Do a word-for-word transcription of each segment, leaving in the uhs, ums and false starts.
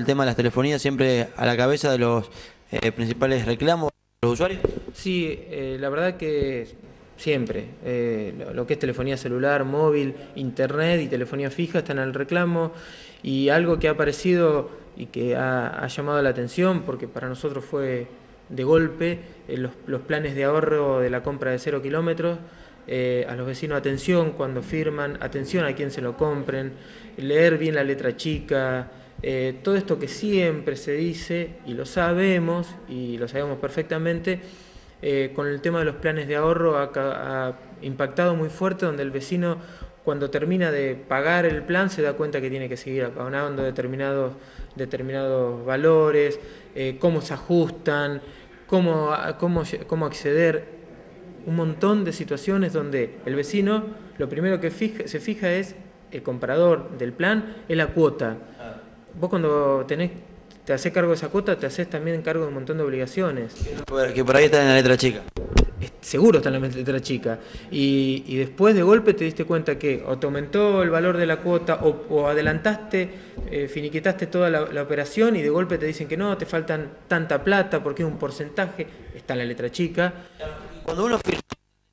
El tema de las telefonías siempre a la cabeza de los eh, principales reclamos de los usuarios. Sí, eh, la verdad que siempre, eh, lo, lo que es telefonía celular, móvil, internet y telefonía fija están al reclamo, y algo que ha aparecido y que ha, ha llamado la atención, porque para nosotros fue de golpe, eh, los, los planes de ahorro de la compra de cero kilómetros. Eh, a los vecinos, atención cuando firman, atención a quien se lo compren, leer bien la letra chica, eh, todo esto que siempre se dice y lo sabemos y lo sabemos perfectamente. Eh, con el tema de los planes de ahorro ha, ha impactado muy fuerte, donde el vecino, cuando termina de pagar el plan, se da cuenta que tiene que seguir abonando determinados, determinados valores, eh, cómo se ajustan, cómo, cómo, cómo acceder. Un montón de situaciones donde el vecino lo primero que fija, se fija es el comprador del plan, es la cuota. Vos cuando tenés, te haces cargo de esa cuota, te haces también cargo de un montón de obligaciones. Que por ahí está en la letra chica. Seguro está en la letra chica. Y, y después de golpe te diste cuenta que o te aumentó el valor de la cuota o, o adelantaste, eh, finiquitaste toda la, la operación, y de golpe te dicen que no, te faltan tanta plata porque es un porcentaje, está en la letra chica. Cuando uno firma...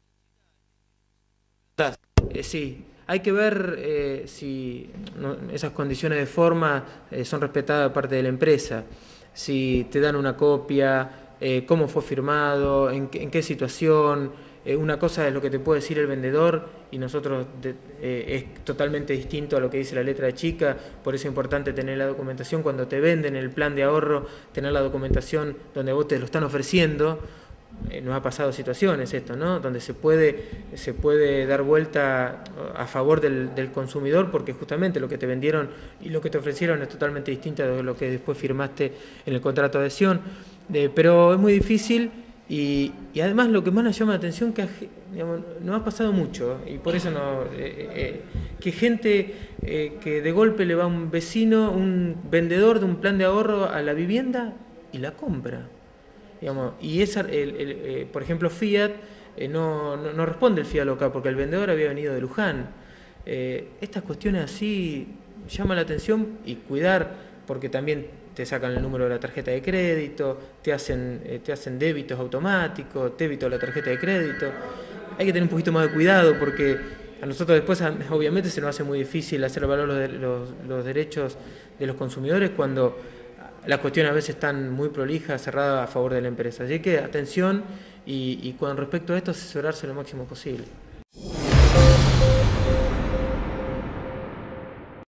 Eh, sí, hay que ver eh, si no, esas condiciones de forma eh, son respetadas de parte de la empresa, si te dan una copia, eh, cómo fue firmado, en, en qué situación. Eh, una cosa es lo que te puede decir el vendedor y nosotros de, eh, es totalmente distinto a lo que dice la letra chica. Por eso es importante tener la documentación cuando te venden el plan de ahorro, tener la documentación donde vos te lo están ofreciendo. Eh, nos ha pasado situaciones esto, ¿no? Donde se puede, se puede dar vuelta a favor del, del consumidor, porque justamente lo que te vendieron y lo que te ofrecieron es totalmente distinto de lo que después firmaste en el contrato de adhesión. Eh, pero es muy difícil, y, y además lo que más nos llama la atención que digamos, nos ha pasado mucho, y por eso no, eh, eh, que gente eh, que de golpe le va a un vecino, un vendedor de un plan de ahorro a la vivienda y la compra. Digamos, y esa, el, el, eh, por ejemplo, Fiat eh, no, no, no responde el Fiat local porque el vendedor había venido de Luján. Eh, estas cuestiones así llaman la atención, y cuidar, porque también te sacan el número de la tarjeta de crédito, te hacen, eh, te hacen débitos automáticos, débito de la tarjeta de crédito. Hay que tener un poquito más de cuidado, porque a nosotros después obviamente se nos hace muy difícil hacer valer los, los, los derechos de los consumidores cuando las cuestiones a veces están muy prolijas, cerradas a favor de la empresa. Así que atención, y, y con respecto a esto asesorarse lo máximo posible.